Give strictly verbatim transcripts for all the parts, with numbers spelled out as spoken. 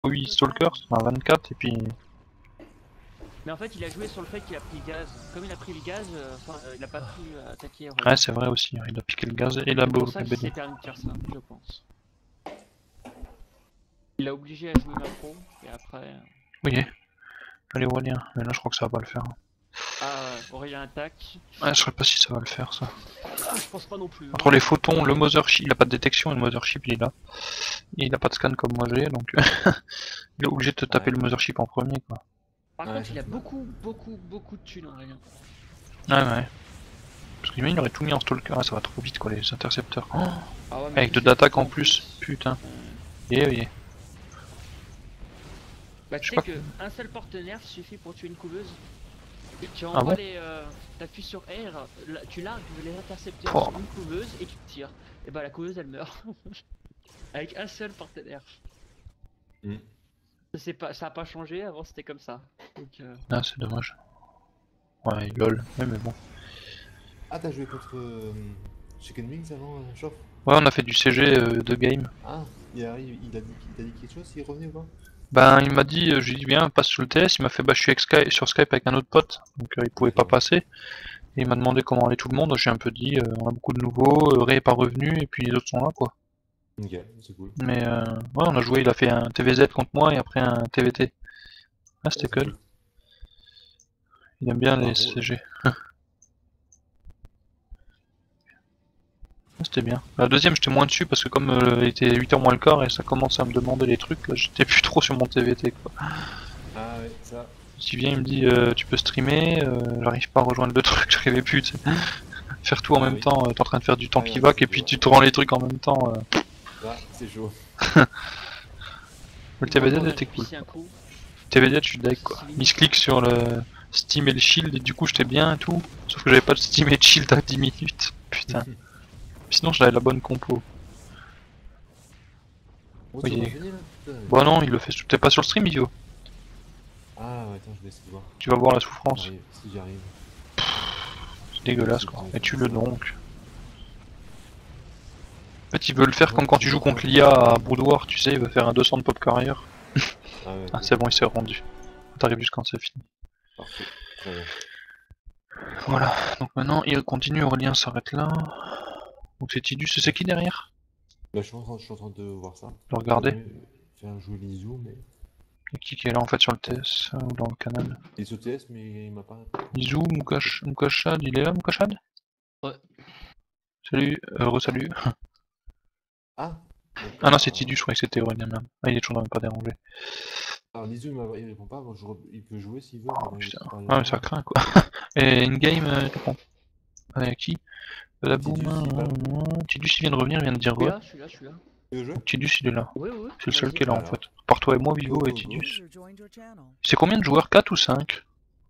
oui, Stalker, un vingt-quatre et puis... Mais en fait, il a joué sur le fait qu'il a pris le gaz. Comme il a pris le gaz, euh, enfin, euh, il a pas pu euh, attaquer. Roland. Ouais, c'est vrai aussi, il a piqué le gaz et la C'est boule. pour ça qu'il s'est permis de faire ça, je pense. Il l'a obligé à jouer macro, et après... Oui, allez Aurélien, mais là je crois que ça va pas le faire. Ah, Aurélien attaque. Ouais, je sais pas si ça va le faire ça. Ah, je pense pas non plus. Entre les photons, le Mothership, il a pas de détection et le Mothership il est là. Et il a pas de scan comme moi j'ai, donc il est obligé de te taper Ouais. le Mothership en premier quoi. Par Ouais, contre, ça il a fait mal. beaucoup, beaucoup, beaucoup de thunes, Aurélien. Ouais, ouais. Parce qu'il aurait tout mis en Stalker, ah, ça va trop vite quoi, les intercepteurs. Oh, Ah ouais, mais avec plus deux c'est d'attaque coûteux en plus, putain. Euh, Et oui. Bah, Je tu sais sais pas. qu'un seul porte-nerf suffit pour tuer une couveuse. Tu, tu Ah envoies bon les. Euh, T'appuies sur R, là, tu largues les intercepteurs Oh. sur une couveuse et tu tires. Et bah, la couveuse elle meurt. Avec un seul porte-nerf. Mm. C'est pas, ça a pas changé, avant c'était comme ça. Donc, euh... Ah, c'est dommage. Ouais, lol, ouais, mais bon. Ah, t'as joué contre euh, Chicken Wings avant, euh, Chauffe? Ouais, on a fait du C G euh, de game. Ah, il arrive, il a dit, il a dit quelque chose, il revenait ou pas? Ben, il m'a dit, euh, je lui ai dit, viens, passe sur le T S. Il m'a fait, bah, je suis avec Sky- sur Skype avec un autre pote, donc euh, il pouvait pas D'accord. passer. Et il m'a demandé comment allait tout le monde. J'ai un peu dit, euh, on a beaucoup de nouveaux, euh, Ray est pas revenu, et puis les autres sont là, quoi. Ok, c'est cool. Mais euh, ouais, on a joué, il a fait un T V Z contre moi et après un T V T. Ah, Ouais, c'était c'est cool. cool. Il aime bien Par les contre, C G. C'était bien. La deuxième, j'étais moins dessus parce que comme euh, il était huit heures moins le quart et ça commence à me demander les trucs, là, j'étais plus trop sur mon T V T, quoi. Ah ouais, ça. S'il vient, il me dit, euh, tu peux streamer, euh, j'arrive pas à rejoindre le truc, j'arrivais plus, tu sais. Faire tout en Ah même oui. temps, euh, t'es en train de faire du temps Ah, qui non, va, c'est et puis chaud, tu ouais. te rends les trucs en même temps. Euh... Là, c'est chaud. Le T V Z on a était cool. pissé un coup. T V Z, je suis deck, quoi. Misclick sur le Steam et le Shield, et du coup j'étais bien et tout. Sauf que j'avais pas de Steam et de Shield à dix minutes. Putain. Sinon j'avais la bonne compo. Oh, tu Oui. revenais là? Putain. Bon non, il le fait. T'es pas sur le stream, idiot. Ah ouais, attends, je vais essayer de voir. Tu vas voir la souffrance. J'arrive, si j'y arrive. C'est dégueulasse, quoi. Et tu le donc. En fait, il veut le faire comme quand tu joues contre l'I A à Boudoir, tu sais, il veut faire un deux cents de pop carrière. Ah ouais, Ah, ok. c'est bon, il s'est rendu. T'arrives juste quand c'est fini. Parfait. Très bien. Voilà, donc maintenant il continue, Aurélien s'arrête là. Donc c'est Tidus, c'est qui derrière? Là, je suis en train, je suis en train de voir ça. De regarder. J'aurais aimé faire jouer Lizou, mais. Et qui qui est là en fait sur le T S euh, ou dans le canal? Il est sur T S, mais il m'a pas. Izu, Mukash, Mukashad, il est là Mukashad? Ouais. Salut, euh, re-salut. Ah! Ah non, c'est Tidus, je croyais que c'était Aurélien même. Ah, il est toujours dans le pas dérangé. Alors Lizou, il, m'a- il répond pas, moi, je re- il peut jouer s'il veut. Oh mais putain, c'est pas ah mais ça craint quoi. Et in-game, euh, répond. Avec qui? La boum, Tidus, il est pas là. Tidus il vient de revenir, il vient de dire Je suis ouais. là, je suis là, je suis là. Tu veux jouer? Tidus il est là. Oui, oui. C'est le seul vas-y. qui est là en Alors. fait. Par toi et moi, Vivo Go, et go, go. Tidus. User joined your channel. C'est combien de joueurs? quatre ou cinq?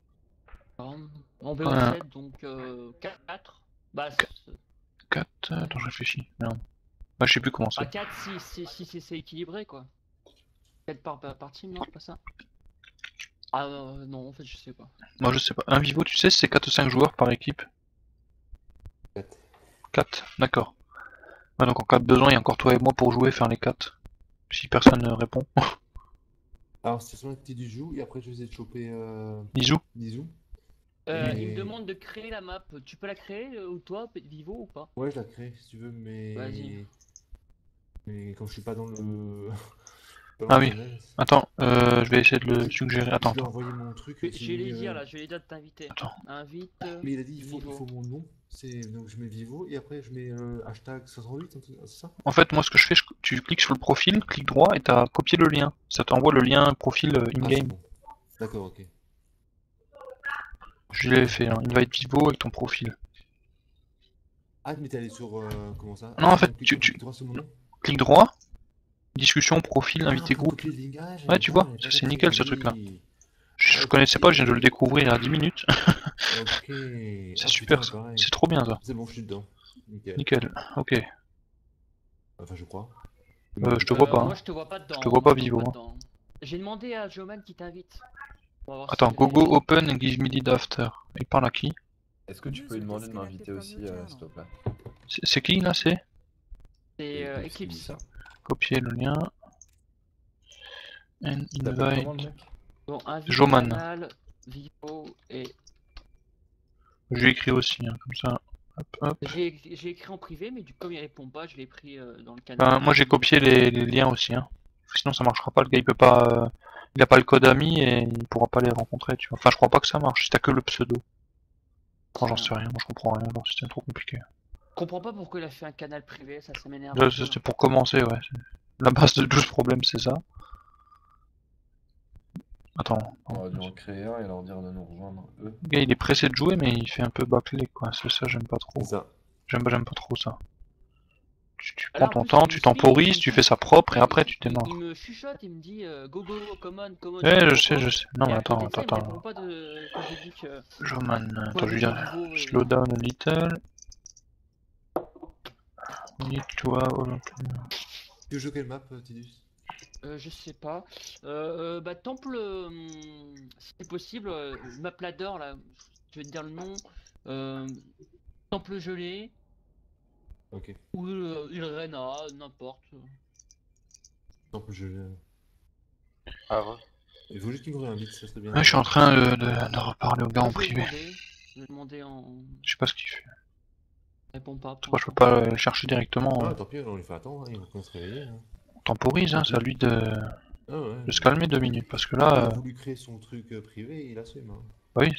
En B O sept, donc euh, quatre. Bah, c'est- quatre, attends, je réfléchis. Merde. Bah, je sais plus comment bah c'est. quatre si, si, si, si c'est équilibré quoi. quatre par, par, par team, non, c'est pas ça? Ah euh, non, en fait, je sais pas. Moi je sais pas. Un Vivo, tu sais, c'est quatre ou cinq joueurs par équipe? quatre. quatre, d'accord. Ouais, donc en cas de besoin, il y a encore toi et moi pour jouer, faire les quatre. Si personne ne répond. Alors, c'est sur la Tidus joue, et après, je vais essayer de choper euh, Bisous. Lizou. Euh, Mais- Il me demande de créer la map. Tu peux la créer, euh, ou toi, Vivo, ou pas? Ouais, je la crée si tu veux, mais. Vas-y. Mais comme je suis pas dans le. pas dans Ah le oui. canal, Attends, euh, je vais essayer de le suggérer. Attends, je lui ai attends. envoyé mon truc. Je, c'est je vais les mis, dire euh, là, je vais les dire de t'inviter. Attends. Invite. euh, Mais il a dit il faut, il Vivo. faut mon nom. C'est donc je mets Vivo et après je mets euh, hashtag soixante-huit, un truc- c'est ça? En fait, moi ce que je fais, je- tu cliques sur le profil, clic droit et t'as copié le lien. Ça t'envoie le lien profil euh, Ah, c'est in-game. bon. D'accord, ok. Je l'ai fait, hein. Invite Vivo avec ton profil. Ah, mais t'es allé sur euh, comment ça? Non, en fait, donc, tu- clique- tu- clique droit sur mon nom. Clic droit, discussion, profil, Ah, invité pour groupe. copier le lien. Ah, j'avais Ouais, tu pas- vois, j'avais ça pas c'est compris. nickel ce truc-là. Oui. Je Ok. connaissais pas, je viens de le découvrir il y a dix minutes. Ok. C'est Ah, super putain, ça, pareil. c'est trop bien ça. C'est bon, je suis dedans. Nickel. Nickel, ok. Enfin, je crois. Euh, je te vois Euh, pas. Moi, hein. je te vois pas dedans. Je te vois pas moi, je Vivo, hein. dedans. J'ai demandé à Joman qui t'invite. On va voir Attends, si- gogo open and give me lead after. Il parle à qui? Est-ce que tu peux lui demander de m'inviter aussi, euh, s'il te plaît? C'est c'est qui là, c'est? C'est euh, Eclipse qui dit Eclipse. ça. Copier le lien. And Il t'appelle comment le invite. mec? Bon, invite Joman. canal, Vivo et... Je lui ai écrit aussi, hein, comme ça. Hop, hop. J'ai j'ai écrit en privé, mais du coup, comme il répond pas, je l'ai pris euh, dans le canal. Ben, moi j'ai copié les, les liens aussi, hein. Sinon ça marchera pas, le gars il peut pas. euh, Il a pas le code ami et il pourra pas les rencontrer, tu vois. Enfin, je crois pas que ça marche si t'as que le pseudo. Enfin, j'en sais rien, moi je comprends rien, leur système est trop compliqué. Je comprends pas pourquoi il a fait un canal privé, ça, ça m'énerve. Là, un peu. c'était pour commencer, ouais. La base de tout ce problème, c'est ça. Attends, On aurait dû en créer un et leur dire de nous rejoindre eux. le gars il est pressé de jouer, mais il fait un peu bâclé, quoi. C'est ça, j'aime pas trop. C'est ça. J'aime j'aime pas trop ça. Tu, tu prends Alors, en ton plus, temps, il tu me suit, temporises, il tu me fais dit- ça propre et Ouais, après il- tu il- démarres. Il me chuchote, il me dit euh, go go, common, common. Ouais, je comprends sais, pas. je sais. Non, Et mais à attends, côté de ça, attends, il me répond attends. pas de... quand j'ai dit que... Joman, attends, je veux inviter dire. Vivo et- Slow down a little. Need to have all of them. Tu joues quelle map, Tidus? Euh, je sais pas. Euh, euh, bah, temple, euh, si c'est possible, euh, map ladder, là, je vais te dire le nom. Euh, temple gelé, Ok. ou euh, Ilrena, n'importe. Non, je. Ah ouais. Il faut juste qu'il me réinvite, ça serait bien. Ouais, je suis en train de, de, de reparler au gars Moi, en je vais privé. demander. Je vais demander en... Je sais pas ce qu'il fait. Répond pas. Parce que moi, je peux pas le chercher directement. Ah, hein. tant pis, on lui fait attendre, hein, il va quand même se réveiller. Hein. On temporise, hein, c'est à lui de, Ah ouais. de se calmer deux minutes. Parce que Il là, a euh, voulu créer son truc euh, privé, il assume. Hein. oui.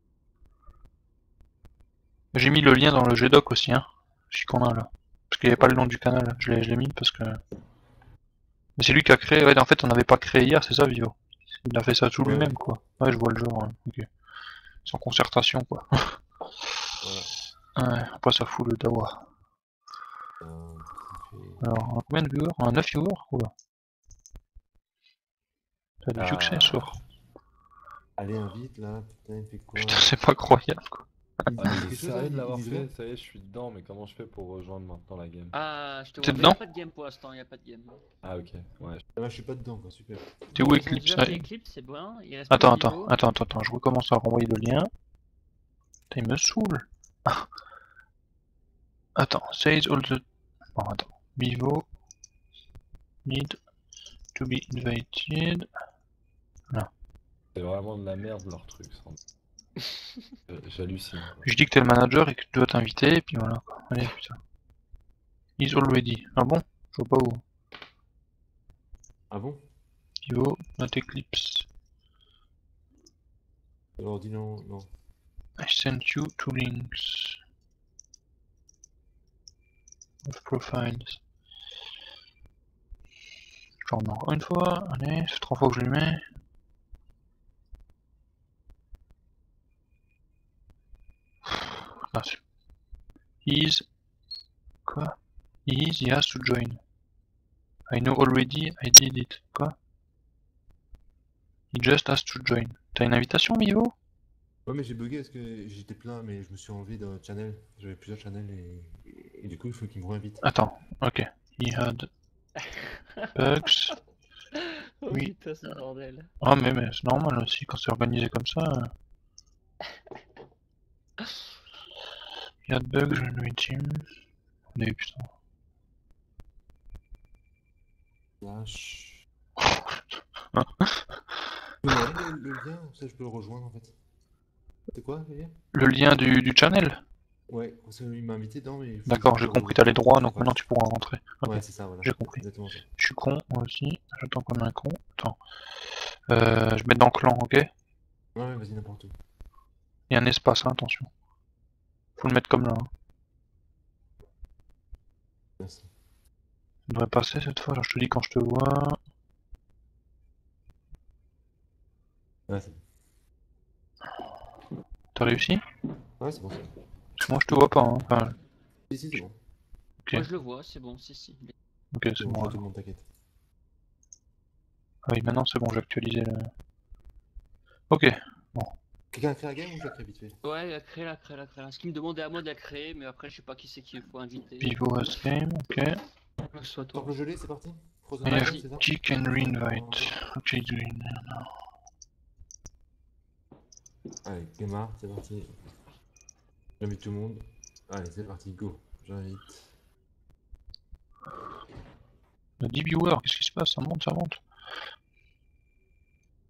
J'ai mis le lien dans le G doc aussi, hein. Je qu'on a là. Parce qu'il n'y avait pas le nom du canal. Je l'ai je l'ai mis parce que. Mais c'est lui qui a créé. Ouais, en fait, on n'avait pas créé hier, c'est ça, Vivo. Il a fait ça tout Ouais. lui-même, quoi. Ouais, je vois le genre. hein. Ok. Sans concertation, quoi. Voilà. Ouais, après, ça fout le dawa. Euh, ça fait- Alors, on a combien de viewers? On a neuf viewers? Oula. T'as du Ah. succès, ce soir. Allez, invite là, putain, il fait quoi? Putain, c'est pas croyable, quoi. Il dit Ah, mais quelque c'est chose, sérieux hein, de l'avoir il dit fait, rien. ça y est, je suis dedans, mais comment je fais pour rejoindre maintenant la game? Ah, je te T'es vois. Mais dedans y a pas de game pour l'instant, y a pas de game. Ah ok, ouais. Ah, je suis pas dedans, quoi, super. T'es où, Ils ont Eclipse? déjà Ah, fait Eclipse, c'est bon. Il reste Attends, plus que attends, Vivo. attends, attends, attends, je recommence à renvoyer le lien. Putain, il me saoule. Ah. Attends, says all the... Bon, attends. Vivo need to be invited. C'est vraiment de la merde leur truc, ça. Euh, J'hallucine. quoi. Je dis que t'es le manager et que tu dois t'inviter, et puis voilà, quoi. Allez, putain. Is already. Ah bon? Je vois pas où. Ah bon? Vivo, not Eclipse. Alors dis non, non. I sent you two links. Of profiles. J'en remets encore une fois, allez, c'est trois fois que je lui mets. Ah, c'est... Is... Quoi? Is, he has to join. I know already, I did it. Quoi? He just has to join. T'as une invitation, Vivo? Ouais, mais j'ai bugué parce que j'étais plein, mais je me suis enlevé d'un channel. J'avais plusieurs channels et... et du coup, il faut qu'il me réinvite. Attends, ok. He had bugs. Oh Oui. putain, c'est le bordel. Ah mais, mais c'est normal aussi quand c'est organisé comme ça. He had bugs, je lui team. On a eu putain. Lâche. Tu peux m'envoyer le, le lien, comme ça je peux le rejoindre en fait. C'est quoi le lien? Le lien du, du channel? Ouais, parce qu'il m'a invité dedans, mais. il faut D'accord, que je j'ai le compris, rejoigne. t'as les droits, donc Ouais. maintenant tu pourras rentrer. Ok, Ouais, c'est ça, voilà. j'ai compris. Exactement ça. Je suis con, moi aussi. J'attends comme un con. Attends. Euh, je mets dans clan, ok? Ouais, ouais, vas-y, n'importe où. Il y a un espace, hein, attention. Faut le mettre comme là. Hein. Merci. Ça devrait passer cette fois, alors je te dis quand je te vois. Ouais, c'est T'as réussi? ouais, c'est bon ça. Parce que moi je te vois pas, hein. Enfin, Si, si, c'est bon. Ok. Moi je le vois, c'est bon, si, si. ok, C'est c'est bon, bon. je vois ouais. tout le monde, t'inquiète. Ah oui, maintenant c'est bon, j'ai actualisé le... Ok, Quelqu'un a créé la game ou je la crée vite fait? Ouais, crée-la, crée-la, crée-la. Ce qu'il me demandait à moi de la créer, mais après je sais pas qui c'est qu'il faut inviter. Vivo has game, ok. Que ce soit toi. Temple gelé, c'est parti? Frozen I Vas-y. Island, have c'est ça? kick and re-invite. Ok, green. Allez, Gamar, c'est parti. J'invite tout le monde. Allez, c'est parti, go. J'invite. On a dix viewers, qu'est-ce qui se passe? Ça monte, ça monte.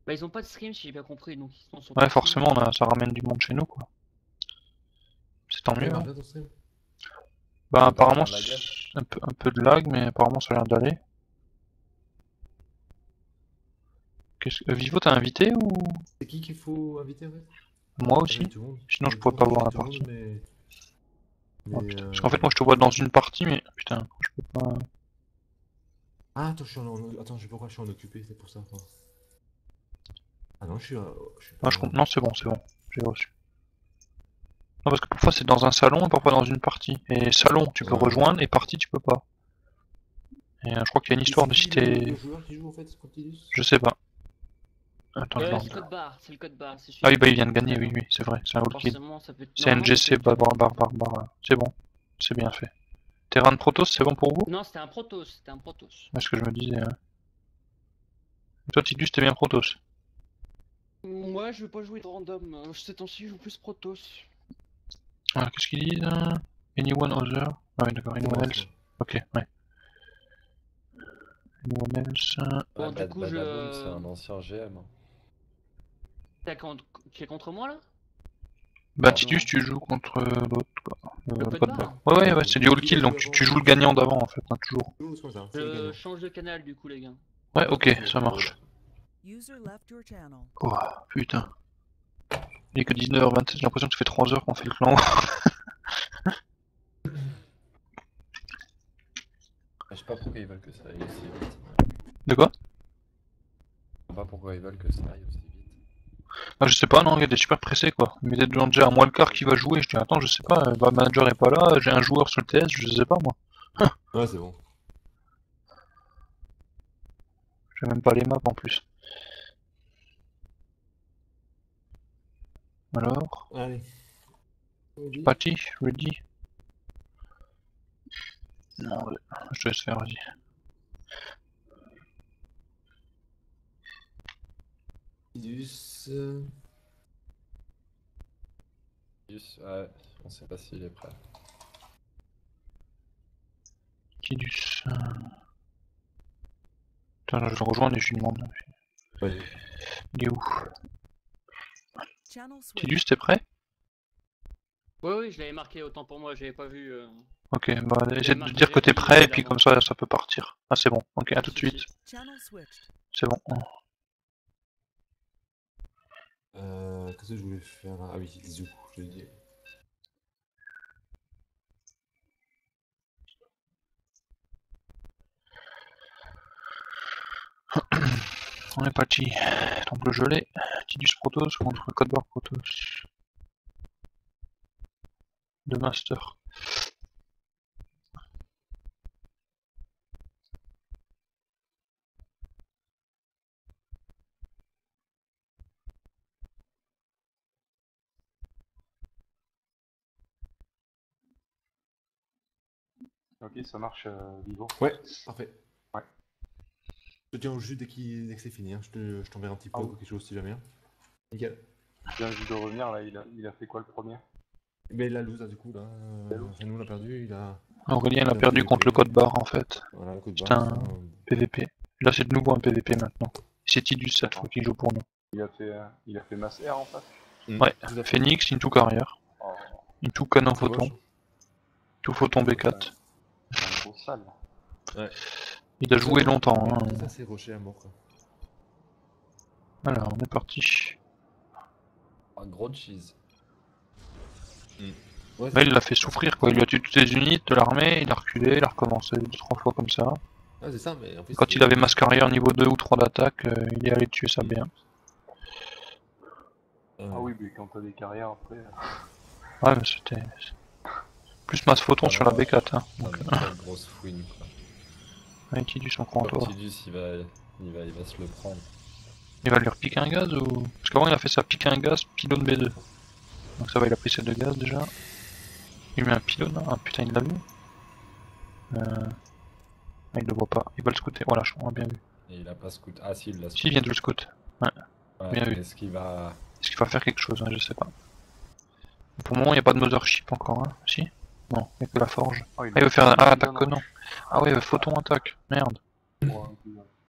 Bah ils ont pas de stream si j'ai bien compris, donc ils sont sur Ouais, Twitch. forcément, on a- ça ramène du monde chez nous, quoi. C'est tant Ouais, mieux. on Hein. regarde ton stream. Bah, T'as pas apparemment, de lag? c'est un peu, un peu de lag, mais apparemment, ça a l'air d'aller. Qu'est-ce que- euh, Vivo, t'as invité ou C'est qui qu'il faut inviter en fait? moi aussi? Invite tout le monde. Sinon, je Invite pourrais tout le pas monde, voir la invite tout le partie. monde, mais- Oh, mais, putain. euh, Parce qu'en fait, moi, je te vois dans une partie, mais putain, je peux pas. Ah, attends, je suis en... attends, je sais pourquoi je suis en occupé, c'est pour ça. Attends. Ah non, je suis, euh, je suis pas... Ah, je comp- Non, c'est bon, c'est bon, j'ai reçu. Non, parce que parfois c'est dans un salon et parfois dans une partie. Et salon, tu peux Ouais. rejoindre, et partie, tu peux pas. Et euh, je crois qu'il y a une histoire de C'est si qui le, t'es. le joueur qui joue en fait, Spontilus? Je sais pas. Attends, je Euh, vais c'est le en- code barre, c'est le code barre, c'est Ah oui, bah il vient de gagner, oui, oui, c'est vrai, c'est un old kid. Forcément, ça peut être. C'est normalement, ça N G C, peut être- Barbar, Barbar, Barbar. C'est bon, c'est bien fait. Terran Protoss, c'est bon pour vous? Non, c'était un Protoss, c'était un Protoss. C'est ce que je me disais. Hein. Toi, Tidus, t'es bien Protoss. Moi, je vais pas jouer de random. euh, Ces temps-ci, je joue plus Protoss. Ah, qu'est-ce qu'ils disent hein? Anyone other? Ah oui, d'accord, anyone Ouais, else. Ok, ouais. Anyone else. euh, Bon, Ouais, du Bad- coup, Badaboom, je- c'est un ancien G M. hein. T'as contre- Tu es contre moi là? Bah, Non. Tidus, tu joues contre euh, l'autre, quoi. Euh, Le le code code barre. barre. Ouais, ouais, ouais, c'est du all Qui kill, a donc joué tu, avant tu joues le gagnant d'avant, en fait, hein, toujours. Toujours, c'est comme ça, c'est le Je gagnant. change de canal du coup, les gars. Ouais, ok, ça marche. User left your channel. Oh, putain. Il est que dix-neuf heures vingt-sept, j'ai l'impression que ça fait trois heures qu'on fait le clan. Je sais pas pourquoi ils veulent que ça aille aussi vite. De quoi? Je sais pas pourquoi ils veulent que ça aille aussi vite. Ah, je sais pas, non, il y a des super pressés, quoi. Mais des gens déjà à moi le quart qui va jouer, je dis, attends, je sais pas, euh, bah, le manager est pas là, j'ai un joueur sur le T S, je sais pas, moi. Ouais, c'est bon. J'ai même pas les maps en plus. Alors, Allez. Ready? parti, ready. Non, ouais, je te laisse faire, vas-y. Tidus, euh, Juste, ouais, on sait pas s'il est prêt. Tidus. Euh... Putain, je le rejoins et je lui demande. vas-y. Il est où? Channel switch. Tidus, t'es prêt? Oui, oui, je l'avais marqué autant pour moi, j'avais pas vu. euh, Ok, bah essaie de marqué dire que t'es vert, il prêt et était puis là-bas. comme ça, ça peut partir. Ah, c'est bon, ok, à tout de si, si. suite. Channel switched. C'est bon. Euh, qu'est-ce que je voulais faire là? Ah oui, Zou, je l'ai dit. On est parti. Temple gelé. Tidus Protoss contre Code Bar Protoss. De Master. Ok, ça marche, euh, Vivo. Ouais, parfait. Ouais. Je te tiens au jus dès, qu'il- dès que c'est fini, hein. je te- je t'enverrai un petit Ah peu oui. ou quelque chose si jamais. hein. Nickel. Je viens juste de revenir, là, il a, il a fait quoi le premier? Mais il a lose, là, du coup, là. euh, Il a lose. Enfin, nous, on a perdu, il a. Aurélien Il a a perdu fait contre le le- Code Bar en fait. Voilà, le coup de Putain. barre. ça, P V P. Là, c'est de nouveau un P V P maintenant. C'est Tidus cette fois qui joue pour nous. Il a fait, euh, il a fait Mass Air en face. euh, Ouais, tout à fait. Phoenix, into carrière. Oh, Into canon C'est photon. moche. Tout photon B quatre. c'est un gros sale. Il a joué longtemps. Hein. Ça, c'est rocher à mort, quoi. Alors, on est parti. Un gros cheese. Ouais, Là, il l'a fait souffrir quoi. Il lui a tué toutes les unités de l'armée, il a reculé, il a recommencé deux trois fois comme ça. Ah, c'est ça, mais en plus. Quand il avait masse carrière niveau deux ou trois d'attaque, euh, il est allé tuer ça bien. Euh, Ah oui, mais quand t'as des carrières après. euh, Ouais, mais c'était. Plus masse photon sur la B quatre. Hein. C'est Donc, une très grosse fouine quoi. avec Tidus en prend toi. Tidus il va, il, va, il va se le prendre. Il va lui repiquer un gaz ou. Parce qu'avant il a fait ça piquer un gaz, pylône B deux. Donc ça va, il a pris ses deux gaz déjà. Il met un pylône, ah putain il l'a vu. Euh... Ah, il le voit pas, il va le scouter, voilà, on a bien vu. Et il a pas scout. Ah si, il l'a Si, il vient de le scout. Ouais, bien vu. Est-ce qu'il va. Est-ce qu'il va faire quelque chose, hein, je sais pas. Pour le moment il n'y a pas de mothership encore, hein. Si? Non, il n'y a que la forge. Oh, Ah il veut faire un ah, attaque non, non. Ah ouais, photon attaque, merde. non. Ouais,